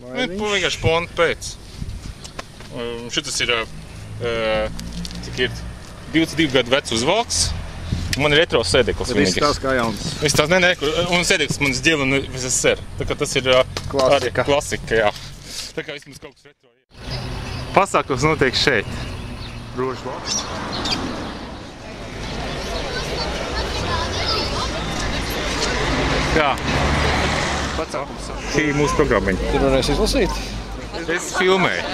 Vienkārši pontu pēc. Šitas ir, cik ir 22 gadu vecs uzvalks. Man ir retro sēdeklis. Viss tās kā jauns. Viss tās, un sēdeklis man ģila un SSR. Tā kā tas ir klasika. Klasika, jā. Tā kā vismaz kaut kas retro ir. Pasākums notiek šeit. Rožu valks. Jā. Pasākums. Šī ir mūsu programmiņa. Tu varēsi izlasīt? Es filmēju.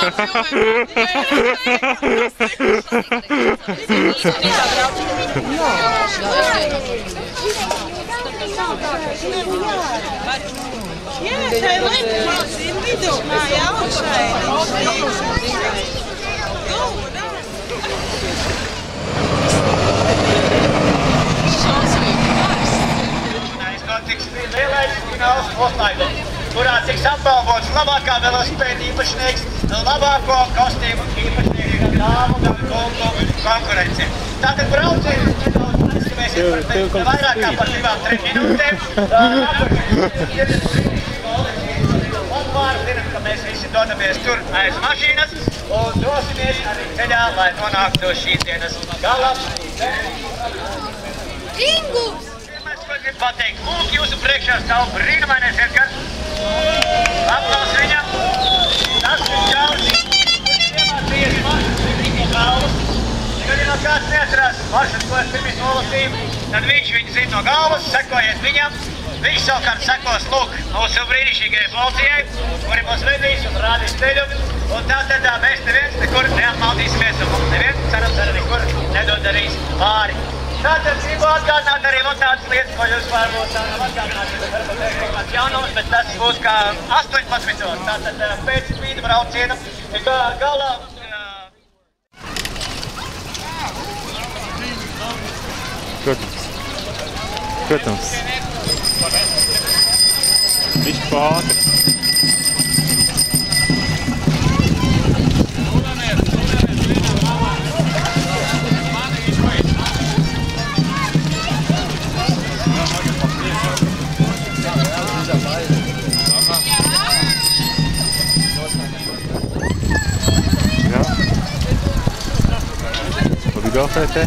Lielais fināls postlaidums, kurā tiks apbalvots labākā velosipēda īpašnieks, labāko kostīmu īpašnieku dāmu konkurenci. Tātad brauciens nedaudz aizskavēsies par vairāk kā par 2-3 minūtēm. Zinām, ka mēs visi dodamies tur aiz mašīnas un dosimies arī ceļā, lai nonāktu šīs dienas galā. Ingus! Gribu pateikt, lūk, jūsu priekšā stāv brīnumainais Edgars. Aplaus viņam. Tas ir Čārlis, kurš iemācījies maršrutu no galvas. Kad jau kāds neatcerās maršrutu, ko es pirms nolasīju, tad viņš viņu zina no galvas, sekojiet viņam. Viņš savukārt sekos, lūk, mūsu brīnišķīgajai policijai, kuri mūs vedīs un rādīs ceļu. Un tātad mēs neviens nekur neapmaldīsimies un mums neviens, cerams, arī nekur nedodarīs pāri. Tātad gribu atgādināt arī tādas lietas, ko jūs varbūt nav atgādināt, varbūt ir kaut kāds jaunums, bet tas būs kā 18. Tātad pēc spīda brauciena galā. Protams. Viņš pātri. Fotografēt te?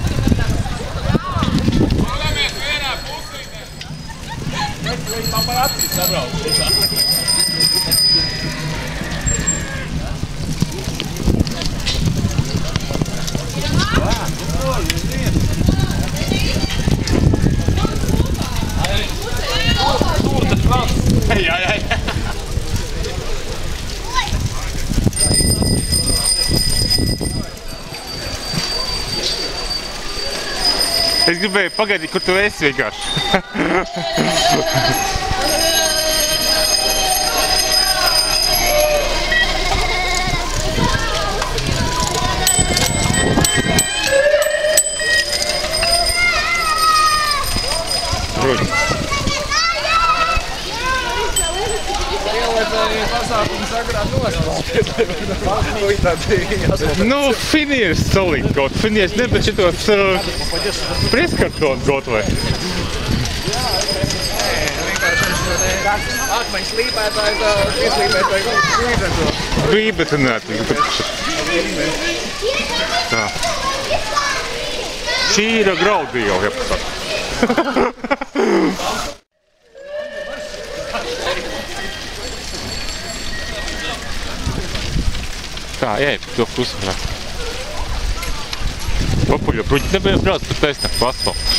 Jā. Es gribēju pagaidīt, kur tu esi vienkārši. Nu, finieris solīt kaut. Finieris nebēc šitos prieskartons kaut vai. Akmeņu slīpētājs, izslīpētājs, Bībetonēti. Tā. Šī ir graudi jau, jāpasaka. Tā, ej, to pusvarā. Papuļo, bruģi nebija brauc pat taisnāk pa asfaltu.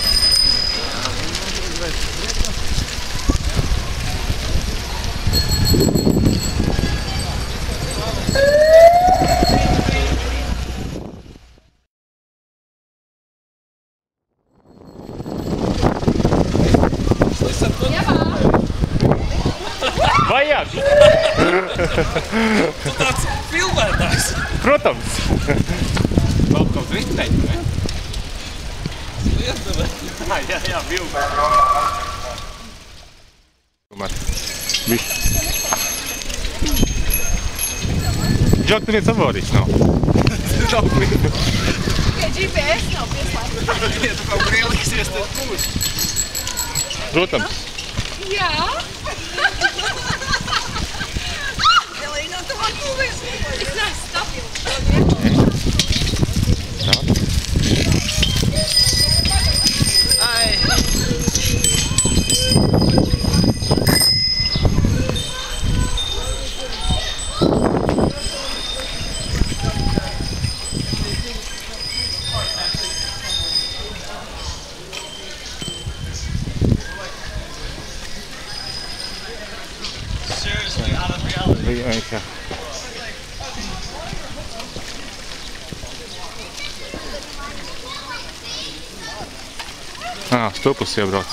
Vajag! Tu tāds filmētājs! Protams! Vēl kaut ritteņu, ne? Jā, filmēt. Viss. Džok, tu viens avārijas nav. Tikai GPS nav pieslēgts. Ja tu kaut kur ieliksies, tad būs. Protams. Jā. Es neesmu stabils. Seriously, out of reality. Jā. Uz to pusi iebrauc.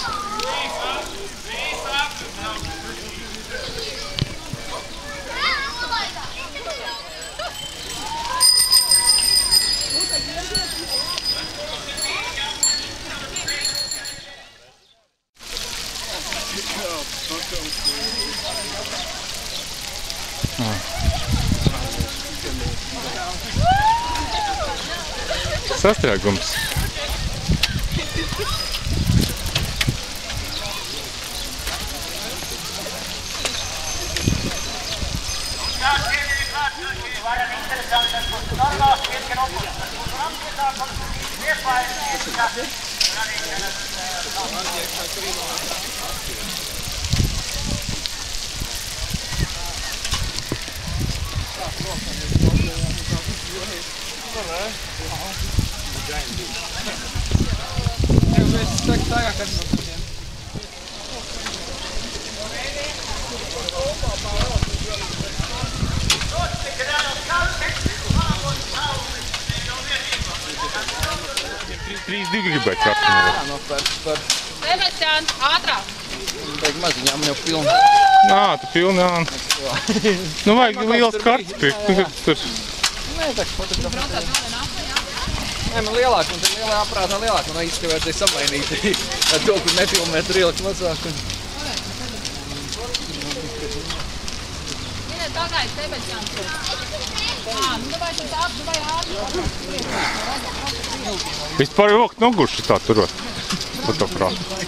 Sastrēgums. Varam interesantas, būs normāls pietken opus. Tas būs rampiesākums, iespējas, un arī Trīs divi gribētu kapšanu. No par Sebastian, ātrāk! beig maziņām jau pilna. Tu pilni, jā. Nu, vajag liels karts pirkt. Tur. Nē, tā fotografēt. Nē, man lielāk, un te lielā aprātā lielāk. Man izskavērties samainīt ar to, kur nepilnmetru ielikt mazāk. Mine tagad, Sebastian. Nu vai tu tā, vai ātri. Vispār rokt nogurši tā turot. Fotogrāfu.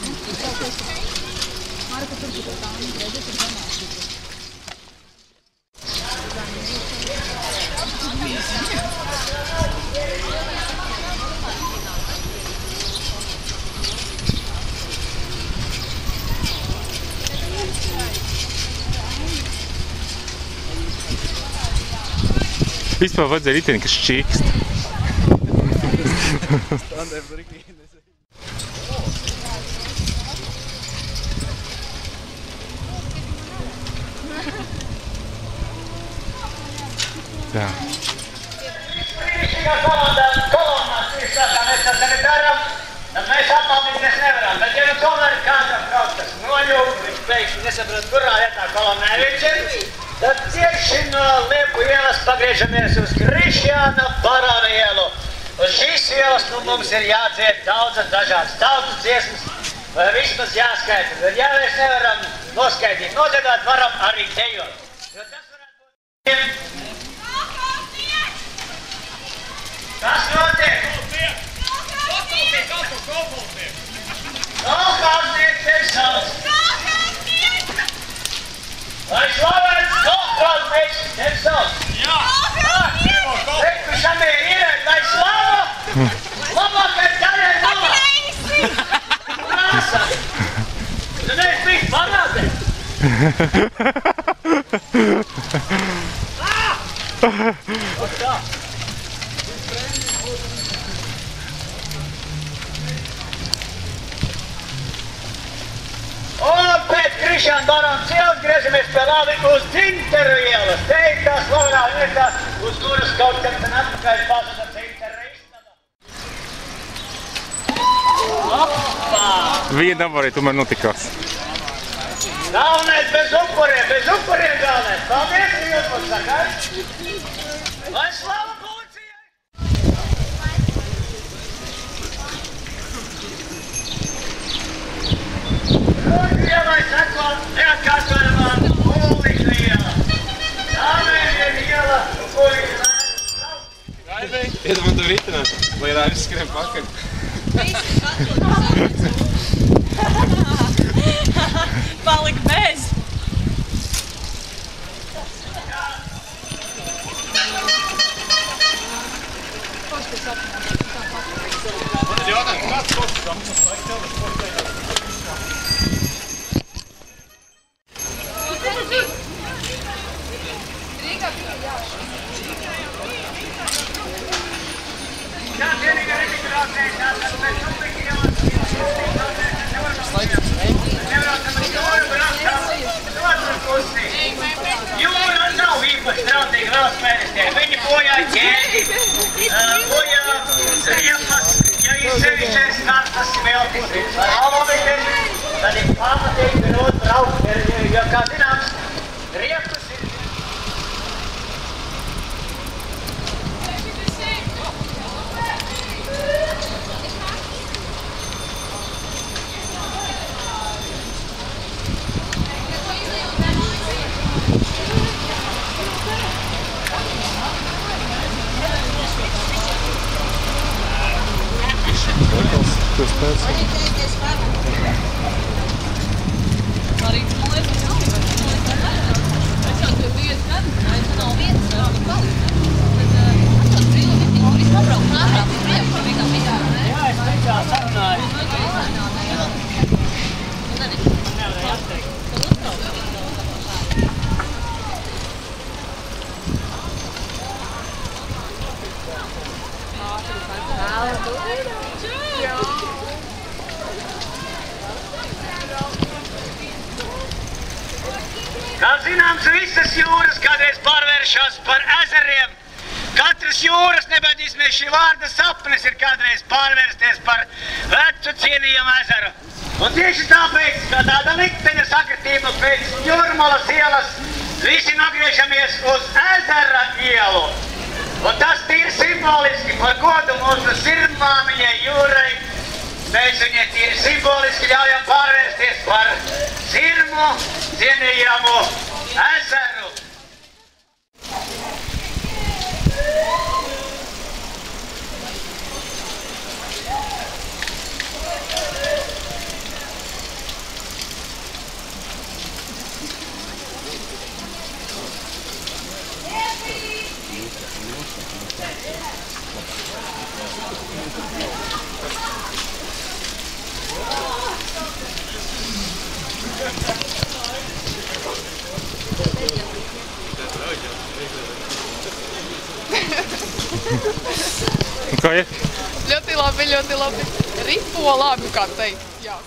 Vispār vajadzēja riteni, kas šķīkst. Tā. kolonās izsaka, mēs tas arī daram, tad mēs apmaldīties nevaram. Bet ja nu tomēr kādam kaut kas noļūk, viņš pēkšņi nesaprot, kurā vietā kolonā viņš ir, tad tieši no Liepu ielas pagriežamies uz Krišjāna Barona ielu. Uz šīs ielas mums ir jādzied daudzas dažādas tautas dziesmas, vai vismaz jāskaita. Bet ja mēs nevaram noskaidīt, nodziedāt, varam arī dejot. Jo tas varētu būt... Kas notiek? Kolhalnieks ir sauc. Vai slavēts kolhalnieks ir sauc? Jā! Reku šamie ir, vai slava? Labākai daļai malā! Prāsa! Tu neesi bijis parādē! Un pēc Krišjāna Barona ielas griežamies pie labi uz Dzinteru ielas. Te ir tā slavenā vietā, uz kuras kaut kad man atpakaļ pasuda Dzintera istaba. Vienam arī tomēr notikās. Galvenais bez upuriem galvenais. Paldies, jūs mums sakāt. Lai slava policijai! Ielai sakot, neatkārtojamā Ulīša iela. Tāmēr ir iela, Ulīša iela. Iedam man to ritināt, lai Rāvis skrien pakaļ. Palika bez. Man ir jautājums, kāds sports sapnis? Vai tev sports Jūra nav īpaši draudzīga vēlspēlētē. Viņi bojā ķēdi, bojā riepas, ja ir sevišķais kartas smeltis ar alometes, tad ir pamatīgi rot braukt, jo, kā zināms, riepas ir... Arī man liekas, ka nav es jau tur biju gadu, es nav vietas, nav palīdz. Bet tas brīli viņi tur pabraukt ārā, bet priekšā vienkārši ne? Jā, es priekšā sarunāju. Nevarēja atteikt. Kā zināms, visas jūras kādreiz pārvēršas par ezeriem. Katras jūras, nebadīsimies šī vārda sapnis, ir kādreiz pārvērsties par vecu cienījumu ezeru. Un tieši tāpēc, ka tāda likteņa sakritība pēc Jūrmalas ielas, visi nogriežamies uz ezera ielu. Un tas tīri simboliski par godu mūsu sirmāmiņai jūrai. Mēs viņai tīri simboliski ļaujam pārvērsties par sirmu, cienījamu ezeru. Kā ir? Ļoti labi, ļoti labi. Ripo labi, kā teikt. Jā.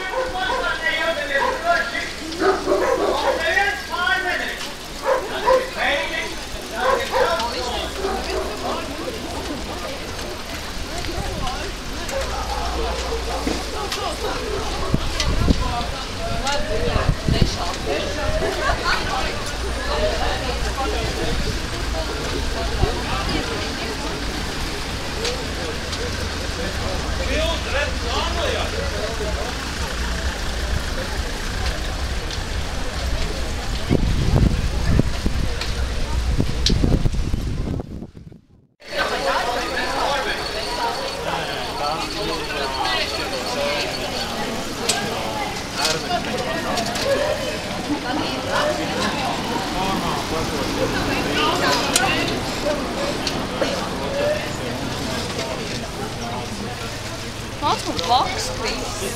Nāc man blakus krīs.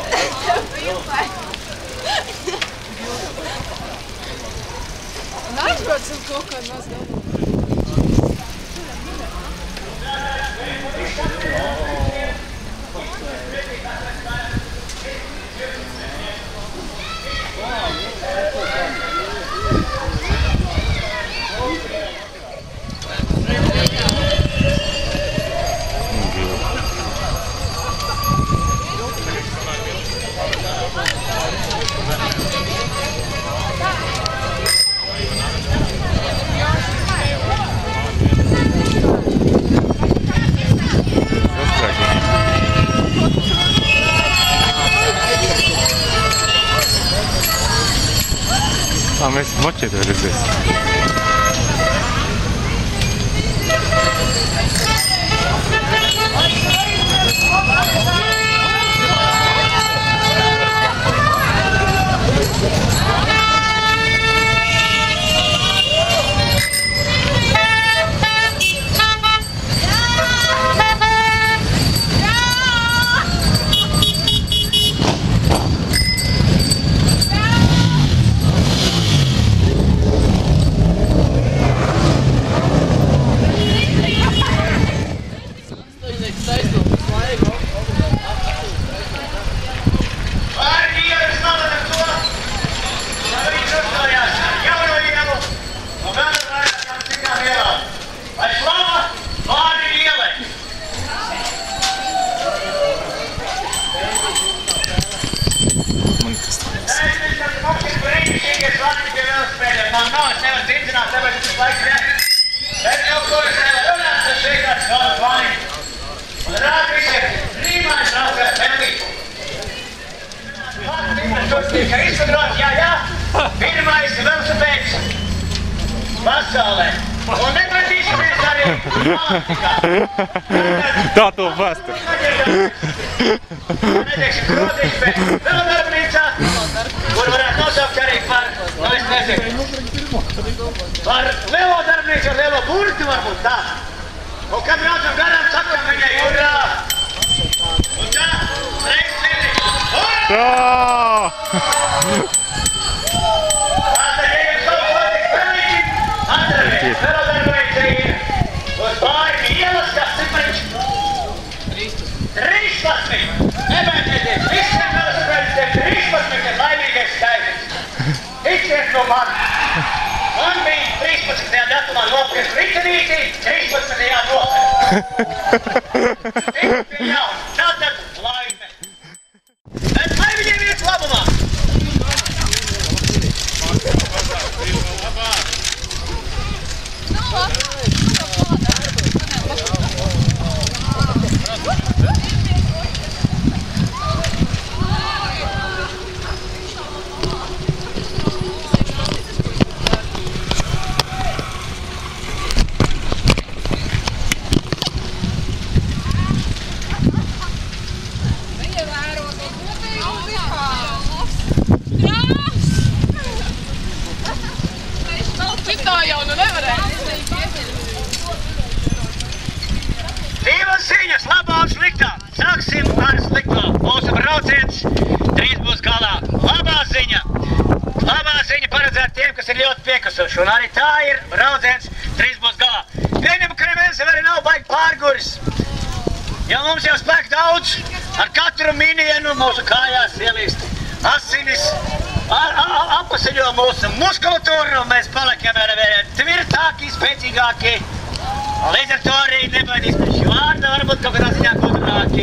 Neaizbrauc uz kaut kādu mazgālu. Mēs maķetē redzēsim. tika izgudrots, jā, pirmais velosipēds pasaulē. Un nepratīsimies arī Malatikā. Tā to vēstur. Neteiksim krotiņš, bet velodarbnīcā, kur varētu nosaukt arī par, es nezinu, par velodarbnīcu ar lielo burti varbūt tā. Un kad braucam garām, sakam viņai urā! Un tā, reiz cīnī, urā! Tātad, ja jums kaut patīk pelīķi, atcerieties, velodarbnīca ir uz Bāļu ielas, kas cipariņš 13! Nebēdieties, visiem velosipēdistiem 13 ir laimīgais skaitlis. Ticiet no mani! Man bija 13. datumā nopirkt ritenīti, 13. nopirkt. Viņš bija jauns, tātad laime. Bet lai viņiem iet labumā! Šitā jau nu nevarēs. Divas ziņas, labā un sliktā. Sāksim ar slikto. Mūsu brauciens drīz būs galā. Labā ziņa paredzēta tiem, kas ir ļoti piekusuši. Un arī tā ir, brauciens drīz būs galā. Vienam kremēns arī nav baigi pārguris. Ja mums jau spēk daudz, ar katru minienu mūsu kājās ielīst asinis, apasiļo mūsu muskulatūru, un mēs paliekam ar tvirtāki, spēcīgāki. Līdz ar to arī nebaidīs pēc šī vārda, varbūt kaut kādā ziņā gudrāki.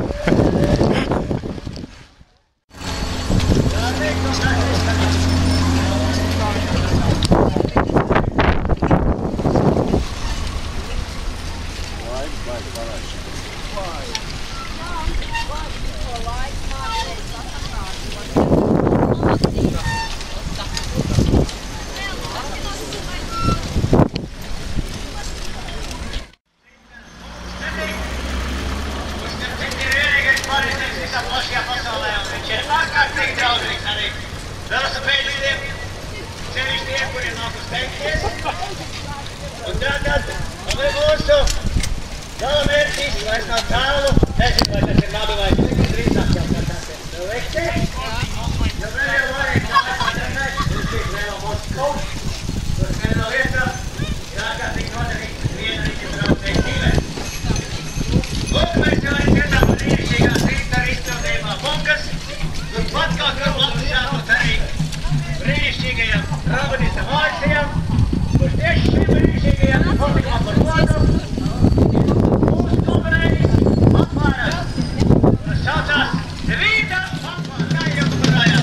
Velosipēdistiem, sevišķi tie, kuriem nāk uz steigties. Un tātad, mūsu gala mērķis vairs nav tālu. Nezinu, vai tas ir labi vai drīzāk jau kā tas ir veikti. Jo vēl jau vajag tāpēc, viņš ir vēl mūsu kaut. Tur viena lieta ir ārkārtīgi noderīga viena rīķa braucēja dzīvē. Lūk, mēs jau arī skatām brīnišķīgās rīta izpildījumā bunkas. Tur pat kaut kur labi jābūt arī brīnišķīgajām Rabadīta vārdsiem, kur tieši šim brīnišķīgajām notikumā par godu mūsu komponējas apvārās, kas saucās Vīda apvār, kā jau parājās.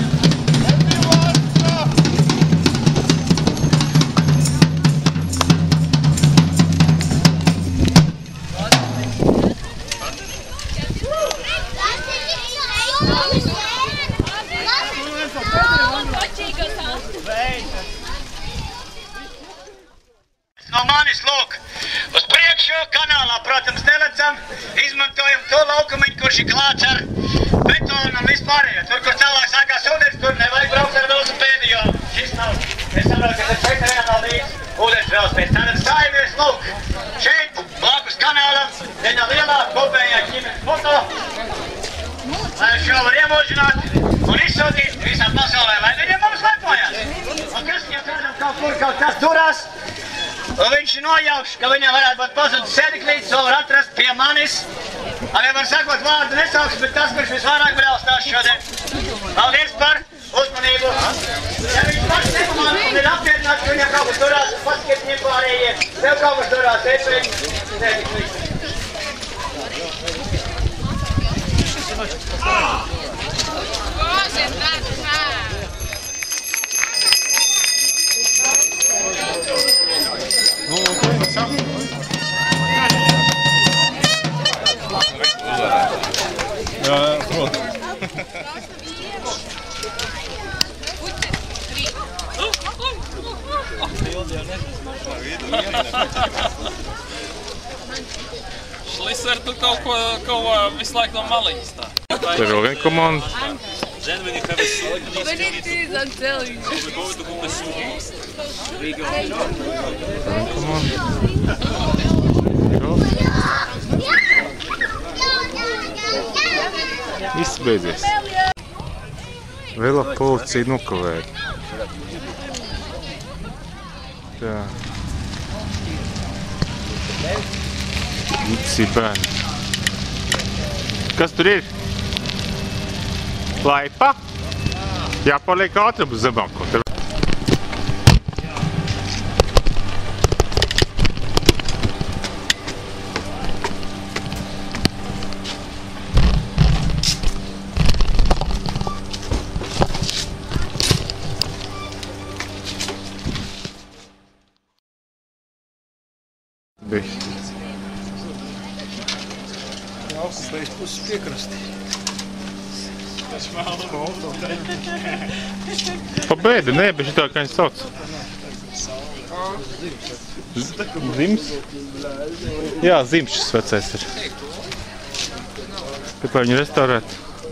No manis, lūk, uz priekšu kanālā, protams, nelecam, izmantojam to laukumiņu, kurš ir klāts ar betonu un vispārējo. Tur, kur tālāk sākās ūdens, tur nevajag braukt ar velosipēdu, jo šis nav. Es saprotu, ka tas šeit arī nav līdz ūdens velosipēds. Tātad stājamies, lūk, šeit, blakus kanālam, viena lielā kopējā ģimenes foto, lai šo var iemūžināt un izsūtīt visā pasaulē, lai viņiem mums lepojās. Un kas, ja kādam kaut kur kaut kas durās, un viņš nojauš, ka viņam varētu būt pazudis sēdeklītis, to var atrast pie manis. Arī var sakot vārdu nesauks, bet tas, kurš visvairāk braucās šodien. Paldies par uzmanību. Ja viņš pats nepamanā un ir apmierināts, ka viņam kaut kas durās, paskiet viņiem pārējie. Tev kaut kas durās, ēpēc sēdeklītis. Jā, protams. Lisver, tu kaut ko visu laiku no maliņas tā. Te ir vēl viena komanda. But it is, I'm telling you. Viss beidzies. Vela policija nokavēja. Tā. Visi bērni. Kas tur ir? Laipa? Jāpaliek ātram uz zemāko. Augstais puses piekrasti. Pa bēdi, nē, bet šitā, kā viņi sauc. Zims? Jā, Zims šis vecais ir. Kāpēc viņu restaurēt?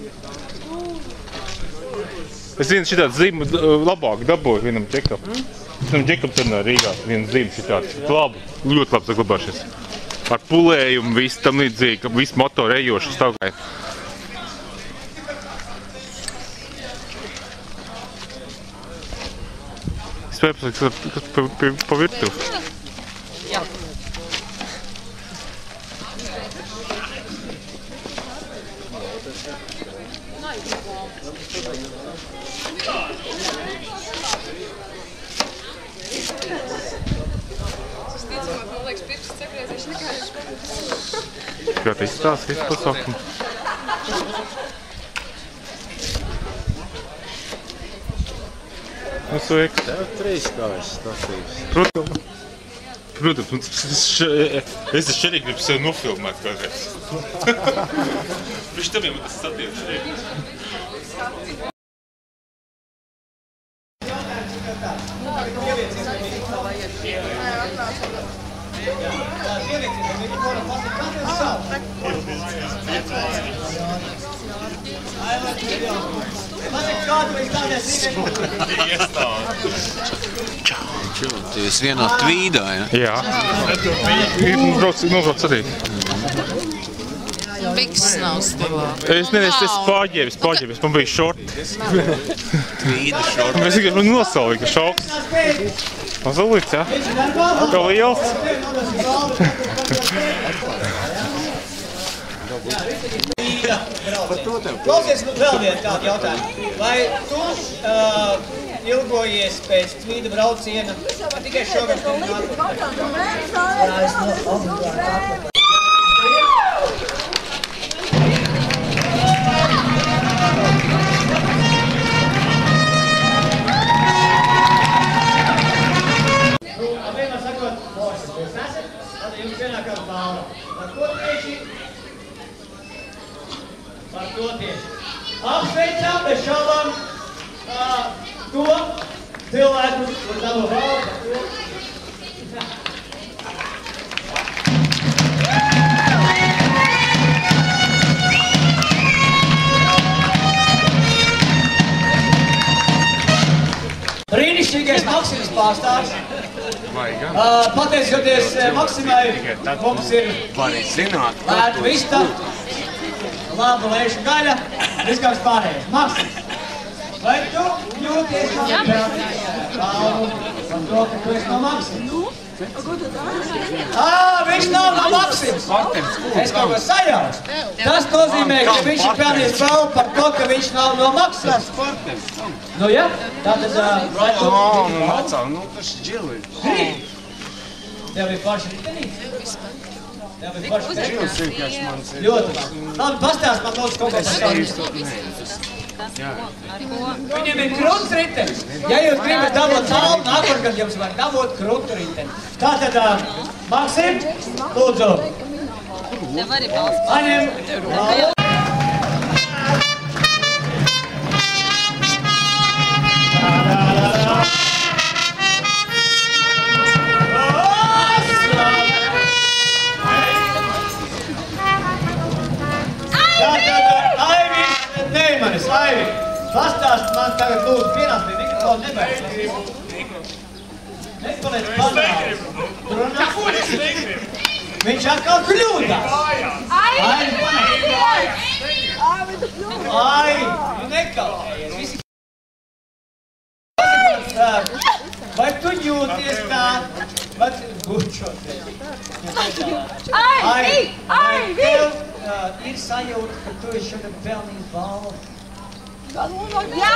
Es vienu šitādu zimu labāk dabūju vienam džekam. Vienam džekam cenā Rīgā, vienu zimu šitādu. Labu, ļoti labi saglabāšies. Ar pulējumu, visu tam līdzīgi, visu motoru ejošu stāvgāju. Es spēju pasaka, kas pa virtuvi. Jā. Kā te izstāsta visu pasaukumu? Nu, sveiks. Tev trīskājas stāstījis. Protams, es šerīgi gribu sevi nofilmēt kādreiz. Viņš tam jau tas satiek šerīgi. Tu esi vienā tvīdā, ja? Jā. Nobrauc arī. Bikses nav stilā. Es pārģēbis, man bija šorti. Tvīda šorti. Mēs vienkārši nosalīju, ka šauks. Mazulīts, jā? Kā liels. Klausies, vēl vienu kādu jautājumu. Vai tu ilgojies pēc tvīda brauciena tikai šogad? Vienmēr sakot, Morsis, jūs esat, tad jums vienākā balva. Par ko tieši? Par to tieši. Apsveicām bez šaubām to cilvēku, kur dabū balvu par to. Brīnišķīgais Maksims pārstāvs. Pateicoties Maksimai, mums ir lēta vista, laba lēša gaļa, viss kāds pārējais. Maksims, vai tu jūties no balvu par to, ka tu esi no Maksims? Viņš nav no Maksims! Es kaut ko sajaucu. Tas nozīmē, ka viņš ir pelnījis balvu par to, ka viņš nav no Maksims. Nu, ja? Tātad, vai tu... tas džili. Tev ir forši ritenīts? Tev ir forši ritenīts? Ļoti labi. Labi, pastāst man lūdzu kaut ko par savu. Viņam ir krunts ritenis. Ja jūs gribat dabūt naudu, nākamgad jums vajag dabūt kruntu riteni. Tātad, Maksim, lūdzu. Paņem balvu. līmenis, Aivi, pastāst man tagad lūdzu pienāc pie mikrofona, nebeidz. Nepaliec padāvis. Viņš atkal kļūdās. Aivi, nu nekavējies. Visi vai tu jūties tā? Bučoties. Aivi! Tev ir sajūta, ka tu esi šodien pelnījis balvu? Jā!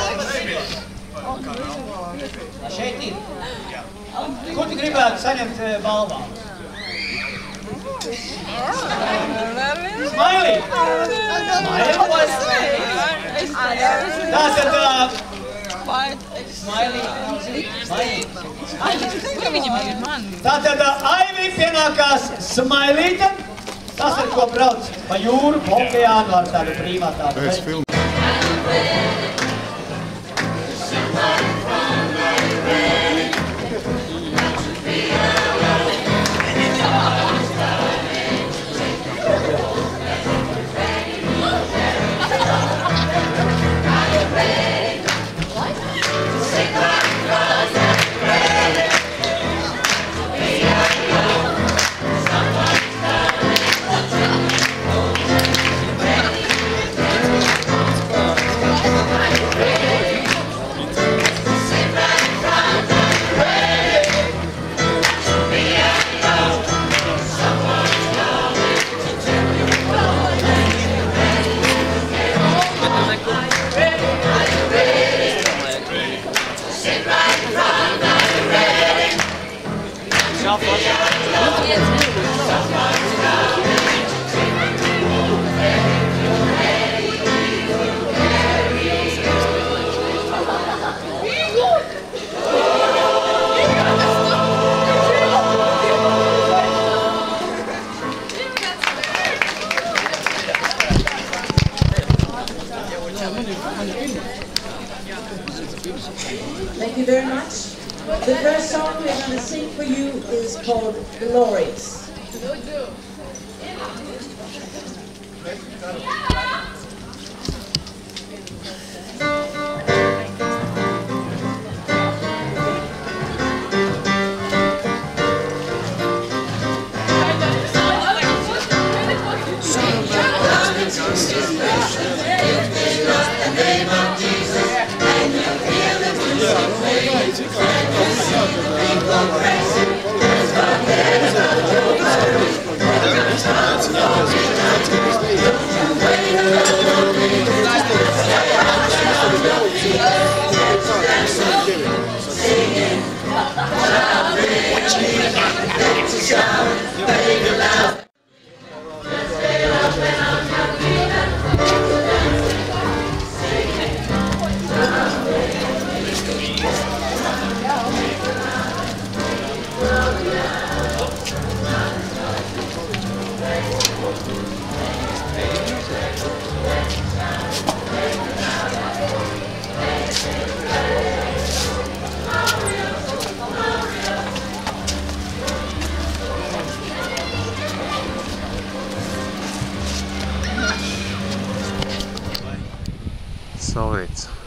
Šeit ir. Ko tu gribētu saņemt balvā? Smailī! Tātad... Tātad Aivi pienākās Smailītam. Tas, ar ko brauc pa jūru, pa okeānu ar tādu brīvā tādu. Thank you very much. The first song we're going to sing for you is called Glorious. Saulīts.